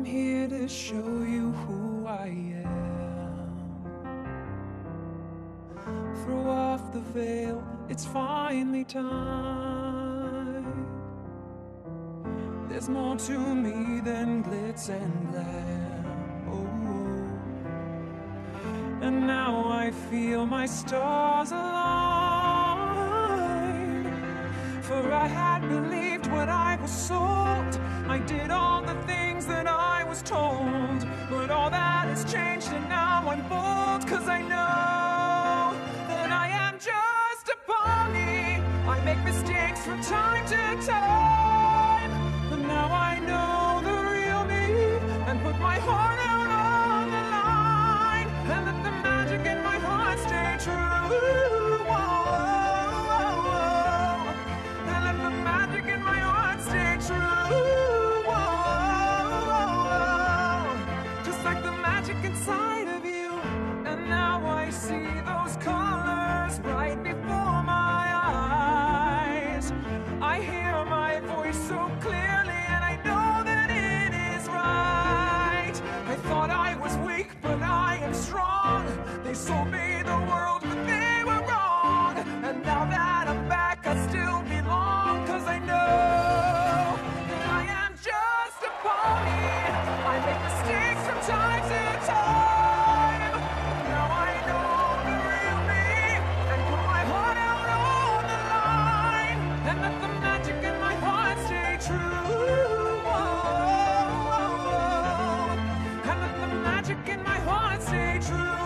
I'm here to show you who I am. Throw off the veil, it's finally time. There's more to me than glitz and glam. Oh. And now I feel my stars align. For I had believed what I was sold. I did all the things that I was told. But all that has changed and now I'm bold. 'Cause I know that I am just a pony. I make mistakes from time to time. But now I know the real me and put my heart out on the line. And let the magic in my heart stay true. And let the magic in my heart stay true. Just like the magic inside of you. And now I see those colors right before my eyes. I hear my voice so clearly and I know that it is right. I thought I was weak, but I am strong. They sold me the world, but they were wrong. And now that I'm back, I still belong. 'Cause I know that I am just a pony. I make mistakes from time to time. Now I know the real me and put my heart out on the line. And let the magic in my heart stay true. And let the magic in my heart stay true.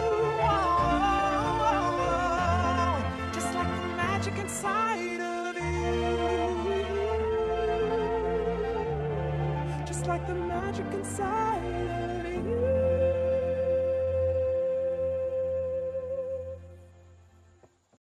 Just like the magic inside of you. Just like the magic inside of you.